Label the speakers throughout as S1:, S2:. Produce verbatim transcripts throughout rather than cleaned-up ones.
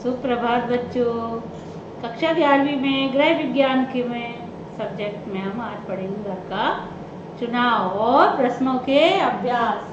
S1: सुप्रभात बच्चों। कक्षा ग्यारहवीं में गृह विज्ञान के में सब्जेक्ट में हम आज पढ़ेंगे घर का चुनाव और प्रश्नों के अभ्यास।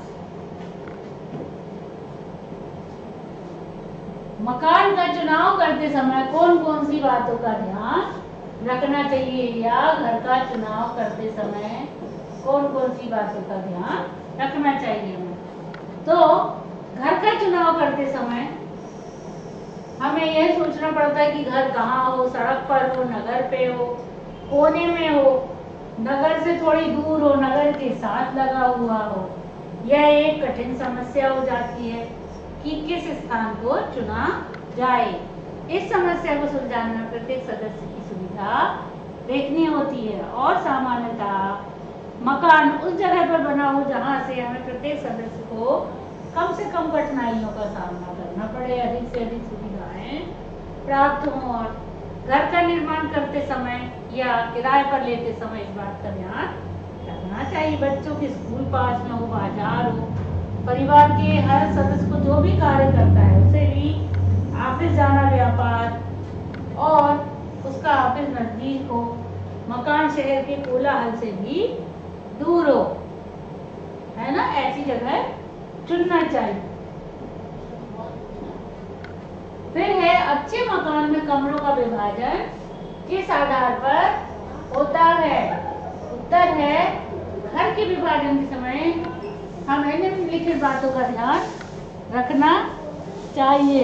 S1: मकान का चुनाव करते समय कौन कौन सी बातों का ध्यान रखना चाहिए, या घर का चुनाव करते समय कौन कौन सी बातों का ध्यान रखना चाहिए। तो घर का चुनाव करते समय हमें यह सोचना पड़ता है कि घर कहाँ हो, सड़क पर हो, नगर पे हो, कोने में हो, नगर से थोड़ी दूर हो, नगर के साथ लगा हुआ हो। यह एक कठिन समस्या हो जाती है कि किस स्थान को चुना जाए। इस समस्या को सुलझाने में प्रत्येक सदस्य की सुविधा देखनी होती है और सामान्यतः मकान उस जगह पर बना हो जहाँ से हमें प्रत्येक सदस्य को कम से कम कठिनाइयों का सामना करना पड़े, अधिक से अधिक सुविधाएं प्राप्त हों। और घर का निर्माण करते समय या किराए पर लेते समय इस बात का ध्यान रखना चाहिए। बच्चों के स्कूल पास में हो, बाजार हो, परिवार के हर सदस्य को जो भी कार्य करता है उसे भी ऑफिस जाना, व्यापार और उसका ऑफिस नजदीक हो, मकान शहर के कोलाहल से भी दूर हो, है ना, ऐसी जगह चुनना चाहिए। फिर है अच्छे मकान में कमरों का विभाजन किस आधार पर होता है। उत्तर है घर के विभाजन के समय हमें निम्नलिखित बातों का ध्यान रखना चाहिए।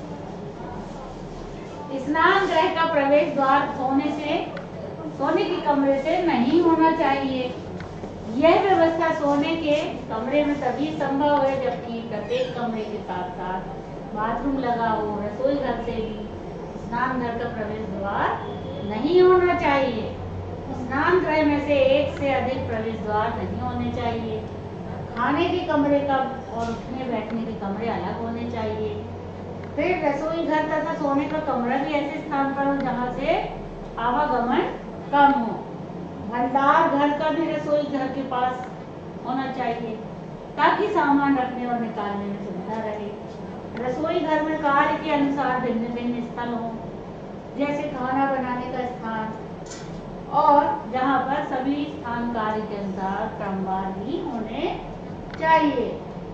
S1: स्नान गृह का प्रवेश द्वार सोने से सोने के कमरे से नहीं होना चाहिए। यह व्यवस्था सोने के कमरे में तभी संभव है जबकि प्रत्येक कमरे के साथ साथ बाथरूम लगा हो। रसोई घर से भी स्नान घर का प्रवेश द्वार नहीं होना चाहिए। स्नान गृह में से एक से अधिक प्रवेश द्वार नहीं होने चाहिए। खाने के कमरे का और उठने बैठने के कमरे अलग होने चाहिए। फिर रसोई घर तथा सोने का कमरा भी ऐसे स्थान पर हो जहाँ से आवागमन कम हो। भंडार घर का भी रसोई घर के पास होना चाहिए ताकि सामान रखने और निकालने में सुविधा रहे। रसोई घर में कार्य के अनुसार भिन्न भिन्न स्थल हो, जैसे खाना बनाने का स्थान, और जहाँ पर सभी स्थान कार्य के अनुसार क्रमवार ही होने चाहिए।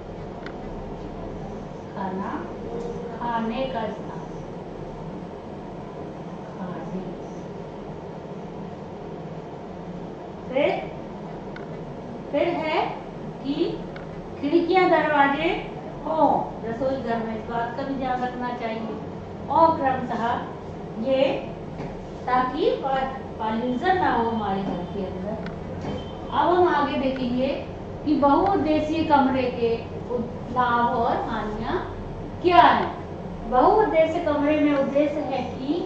S1: खाना खाने का स्थान, खाने फिर फिर है कि खिड़कियां दरवाजे हो रसोई घर में, इस बात का भी ध्यान रखना चाहिए। और क्रमशः ये ताकि पॉल्यूशन ना हो हमारे घर के अंदर। अब हम आगे देखेंगे कि बहुउद्देशीय कमरे के लाभ और हानियां क्या है। बहुउद्देशीय कमरे में उद्देश्य है कि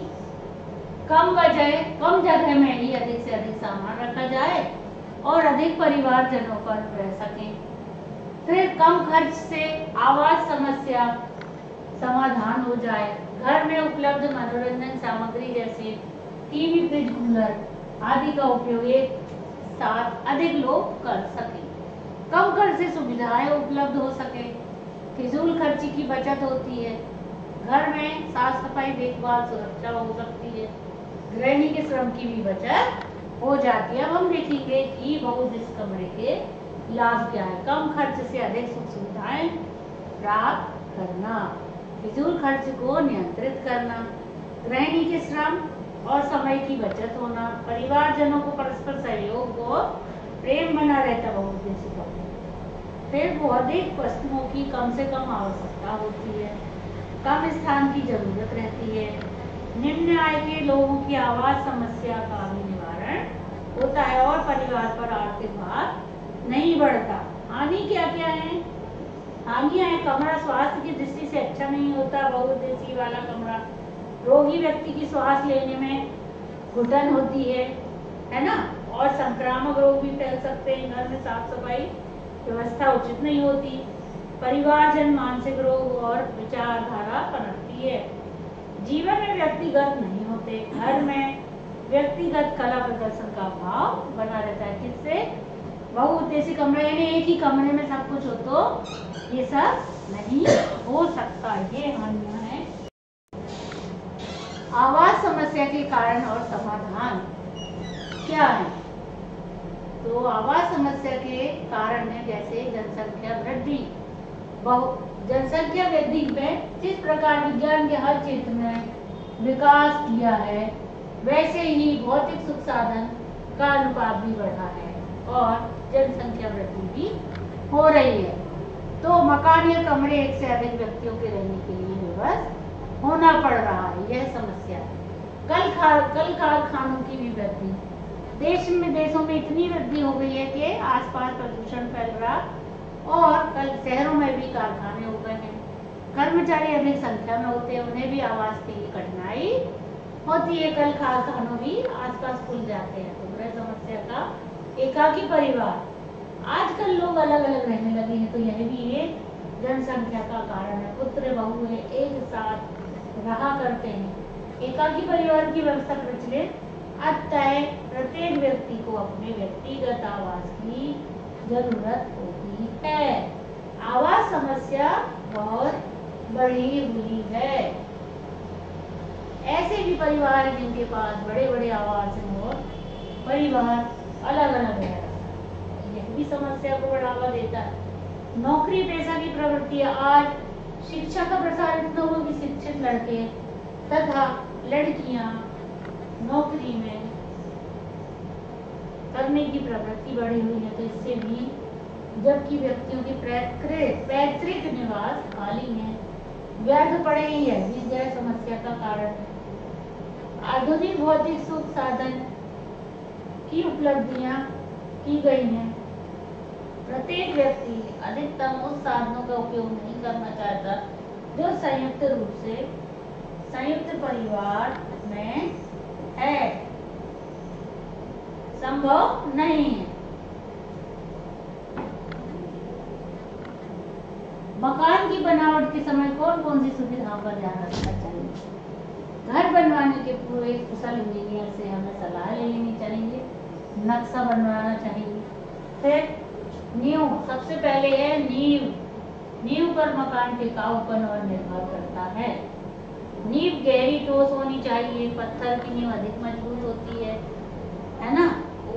S1: कम बजट कम जगह में ही अधिक से अधिक सामान रखा जाए और अधिक परिवारजनों पर रह सकें। फिर कम खर्च से आवास समस्या समाधान हो जाए। घर में उपलब्ध मनोरंजन सामग्री जैसे टीवी, फ्रिज, कूलर आदि का उपयोग एक साथ अधिक लोग कर सकें। कम खर्च से सुविधाएं उपलब्ध हो सके। फिजूल खर्ची की बचत होती है। घर में साफ सफाई, देखभाल, सुरक्षा हो सकती है। गृहिणी के श्रम की भी बचत हो जाती है। अब हम देखेंगे कि बहुउद्देशीय कमरे के लाभ क्या है। कम खर्च से अधिक सुख सुविधाएं प्राप्त करना, फिजूल खर्च को नियंत्रित करना, गृहिणी के श्रम और समय की बचत होना, परिवारजनों को परस्पर सहयोग और प्रेम बना रहता बहुउद्देशीय कमरे। फिर बौद्धिक वस्तुओं की कम से कम आवश्यकता होती है, कम स्थान की जरूरत रहती है। निम्न आय के लोगों की आवास समस्या का भी निवारण होता है और परिवार पर आर्थिक भार नहीं बढ़ता। हानि क्या क्या है? हानियां है, कमरा स्वास्थ्य की दृष्टि से अच्छा नहीं होता। बहुउद्देशीय वाला कमरा रोगी व्यक्ति की श्वास लेने में घुटन होती है, है ना, और संक्रामक रोग भी फैल सकते हैं। घर में साफ सफाई व्यवस्था उचित नहीं होती। परिवारजन मानसिक रोग और विचारधारा पनपती है। जीवन में व्यक्तिगत नहीं होते। घर में व्यक्तिगत कला प्रदर्शन का भाव बना रहता है। किससे? बहुउद्देशीय कमरा, यानी एक ही कमरे में सब कुछ हो तो ये सब नहीं हो सकता। ये हानियां हैं। आवास समस्या के कारण और समाधान क्या है? तो आवास समस्या के कारण है जैसे जनसंख्या वृद्धि। बहु जनसंख्या वृद्धि में जिस प्रकार विज्ञान के हर क्षेत्र में विकास किया है, वैसे ही भौतिक सुख साधन का अनुपात भी बढ़ा है और जनसंख्या वृद्धि भी हो रही है। तो मकान या कमरे एक से अधिक व्यक्तियों के रहने के लिए व्यवस्थित होना पड़ रहा है, यह समस्या है। कल कल कारखानों की भी वृद्धि, देश में देशों में इतनी वृद्धि हो गई है कि आसपास प्रदूषण फैल रहा और कल शहरों में भी कारखाने हो गए हैं। कर्मचारी अधिक संख्या में होते हैं, उन्हें भी आवास के लिए कठिनाई होती है। कल कारखानों भी आसपास खुल जाते हैं। तो गृह समस्या का एकाकी परिवार, आजकल लोग अलग अलग रहने लगे हैं, तो यह भी एक जनसंख्या का कारण है। पुत्र बहु है एक साथ रहा करते हैं। एकाकी परिवार की व्यवस्था प्रचलित, अतः प्रत्येक व्यक्ति को अपने व्यक्तिगत आवास की जरूरत होती है। आवास समस्या बहुत बढ़ी हुई है। ऐसे भी परिवार हैं जिनके पास बड़े बड़े आवास हैं और परिवार अलग अलग है, यह भी समस्या को बढ़ावा देता है। नौकरी पेशा की प्रवृत्ति, आज शिक्षा का प्रसार इतना हुआ कि शिक्षित लड़के तथा लड़कियां नौकरी में करने की प्रवृत्ति बढ़ी हुई है। तो इससे भी, जबकि व्यक्तियों के पैतृक निवास खाली हैं, व्यर्थ पड़े ही है, इस गैर समस्या का कारण है। आधुनिक भौतिक सुख साधन की उपलब्धियां की गई हैं। प्रत्येक व्यक्ति अधिकतम उस साधनों का उपयोग नहीं करना चाहता जो संयुक्त रूप से संयुक्त परिवार में है, संभव नहीं है। मकान की बनावट के समय कौन कौन सी सुविधाओं का ध्यान रखना चाहिए? घर बनवाने के पूर्व एक कुशल इंजीनियर से हमें सलाह ले लेनी चाहिए, नक्शा बनवाना चाहिए। फिर नींव, सबसे पहले है नींव। नींव पर मकान टिकाऊपन और निर्भर करता है। नींव गहरी ठोस होनी चाहिए, पत्थर की नींव अधिक मजबूत होती है, है ना।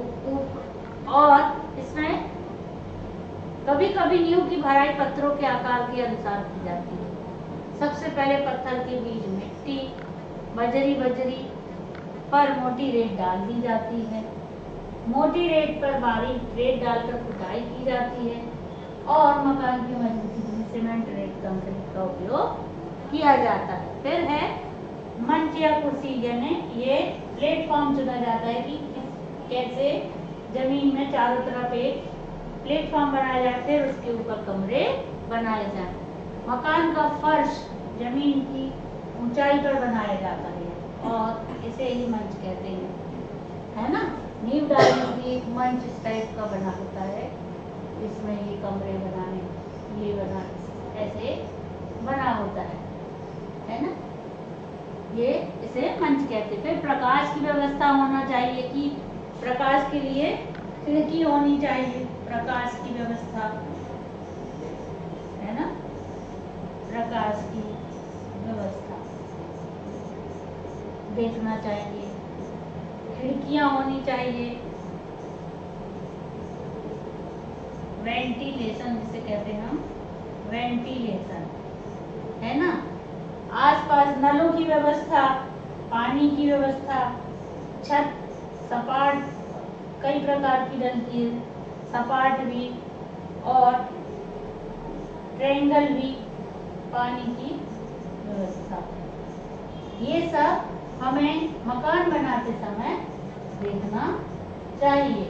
S1: और इसमें कभी कभी नींव की भराई पत्थरों के आकार के अनुसार की जाती है। सबसे पहले पत्थर के बीच मिट्टी, बजरी बजरी पर मोटी रेत डाल दी जाती है। मोटी रेत पर बारीक रेत डालकर खुदाई की जाती है और मकान की मजबूती के लिए सीमेंट रेत कंक्रीट का उपयोग किया जाता है। फिर है मंच या कुर्सी, यानी ये प्लेटफॉर्म चुना जाता है कि कैसे जमीन में चारों तरफ एक प्लेटफॉर्म बनाया जाए, फिर उसके ऊपर कमरे बनाए जाए। मकान का फर्श जमीन की ऊंचाई पर बनाया जाता है और इसे ही मंच कहते हैं, है ना। नींव डालने की एक मंच इस टाइप का बना होता है, इसमें ये कमरे बनाने, ये बना ऐसे बना होता है, है ना। ये इसे मंच कहते हैं। फिर प्रकाश की व्यवस्था होना चाहिए कि प्रकाश के लिए खिड़की होनी चाहिए, प्रकाश की व्यवस्था, है ना। प्रकाश की व्यवस्था देखना चाहिए, खिड़कियां होनी चाहिए, वेंटिलेशन जिसे कहते हैं हम, वेंटिलेशन, है ना। आसपास नलों की व्यवस्था, पानी की व्यवस्था, छत सपाट कई प्रकार की डलती है, सपाट भी और ट्रायंगल भी पानी की व्यवस्था। ये सब हमें मकान बनाते समय देखना चाहिए।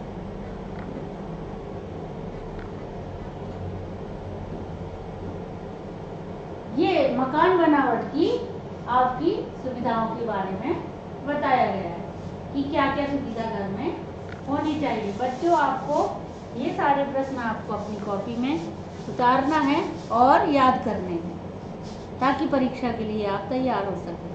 S1: ये मकान बनावट की आपकी सुविधाओं के बारे में बताया गया है कि क्या क्या सुविधा घर में होनी चाहिए। बच्चों, आपको ये सारे प्रश्न आपको अपनी कॉपी में उतारना है और याद करने हैं ताकि परीक्षा के लिए आप तैयार हो सकें।